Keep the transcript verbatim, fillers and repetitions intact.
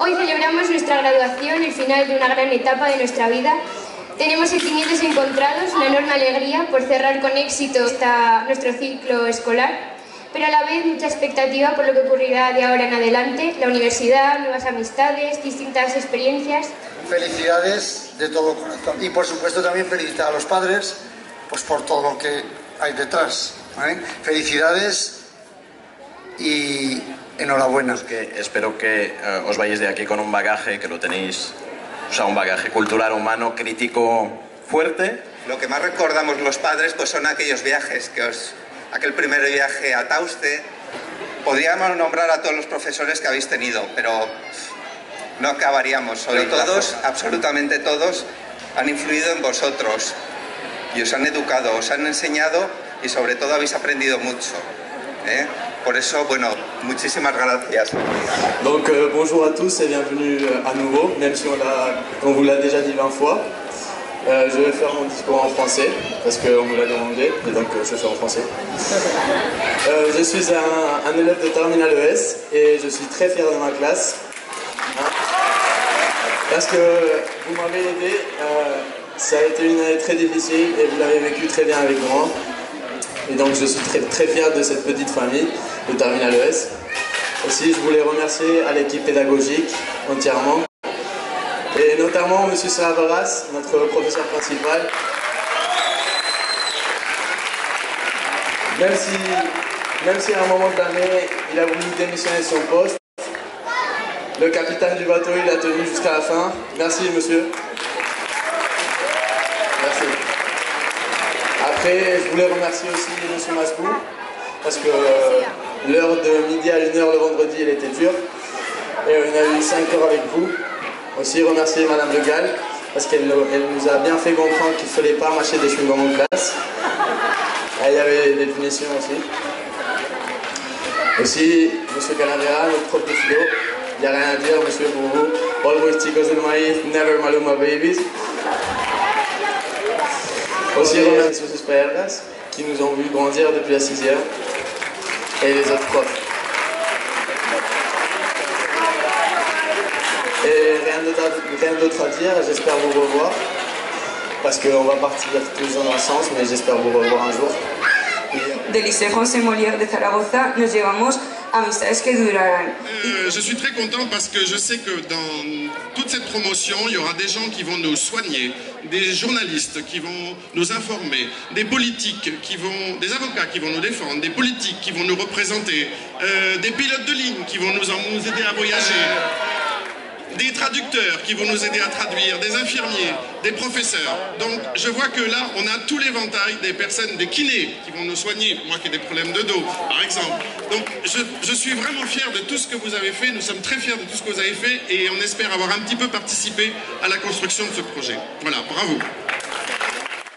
Hoy celebramos nuestra graduación, el final de una gran etapa de nuestra vida. Tenemos sentimientos encontrados, una enorme alegría por cerrar con éxito esta, nuestro ciclo escolar, pero a la vez mucha expectativa por lo que ocurrirá de ahora en adelante, la universidad, nuevas amistades, distintas experiencias. Felicidades de todo corazón. Y por supuesto también felicitar a los padres pues por todo lo que hay detrás, ¿vale? Felicidades y enhorabuena. Es que espero que uh, os vayáis de aquí con un bagaje, que lo tenéis, o sea, un bagaje cultural, humano, crítico, fuerte. Lo que más recordamos los padres pues son aquellos viajes, que os, aquel primer viaje a Tauste. Podríamos nombrar a todos los profesores que habéis tenido, pero no acabaríamos. Sobre todos, absolutamente todos, han influido en vosotros y os han educado, os han enseñado y sobre todo habéis aprendido mucho, ¿eh? Por eso, bueno, muchísimas gracias. Donc euh, bonjour à tous et bienvenue à nouveau, même si on, on vous l'a déjà dit vingt fois. Euh, je vais faire mon discours en français, parce qu'on me l'a demandé, et donc euh, je fais en français. Euh, je suis un, un élève de Terminal E S, et je suis très fier de ma classe. Hein, parce que vous m'avez aidé, euh, ça a été une année très difficile, et vous l'avez vécu très bien avec moi. Et donc je suis très, très fier de cette petite famille de Terminal E S. Aussi, je voulais remercier à l'équipe pédagogique entièrement. Et notamment M. Savaras, notre professeur principal. Même si, même si à un moment de l'année, il a voulu démissionner de son poste, le capitaine du bateau, il a tenu jusqu'à la fin. Merci, monsieur. Merci. Après, je voulais remercier aussi M. Mascou, parce que euh, l'heure de midi à une heure le vendredi, elle était dure. Et on a eu cinq heures avec vous. Aussi remercier Madame Le Gall, parce qu'elle elle nous a bien fait comprendre qu'il ne fallait pas mâcher des chewing-gums en classe. Et il y avait des punitions aussi. Aussi, M. Calavera, notre prof de philo, il n'y a rien à dire, monsieur, pour vous. Always chicos in my never maluma babies. Aussi remercier M. Espergas, qui nous ont vu grandir depuis la sixième, et les autres profs. Et rien d'autre à dire, j'espère vous revoir, parce qu'on va partir tous dans un sens, mais j'espère vous revoir un jour. Del Liceo José Molière de Zaragoza nos llevamos amistades que durarán. Euh, je suis très content parce que je sais que dans toute cette promotion, il y aura des gens qui vont nous soigner, des journalistes qui vont nous informer, des politiques qui vont, des avocats qui vont nous défendre, des politiques qui vont nous représenter, euh, des pilotes de ligne qui vont nous, nous aider à voyager. Des traducteurs qui vont nous aider à traduire, des infirmiers, des professeurs. Donc je vois que là, on a tout l'éventail des personnes, des kinés qui vont nous soigner, moi qui ai des problèmes de dos, par exemple. Donc je, je suis vraiment fier de tout ce que vous avez fait, nous sommes très fiers de tout ce que vous avez fait et on espère avoir un petit peu participé à la construction de ce projet. Voilà, bravo.